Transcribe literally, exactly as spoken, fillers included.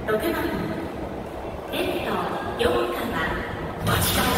ろくばんレフト、陽川町田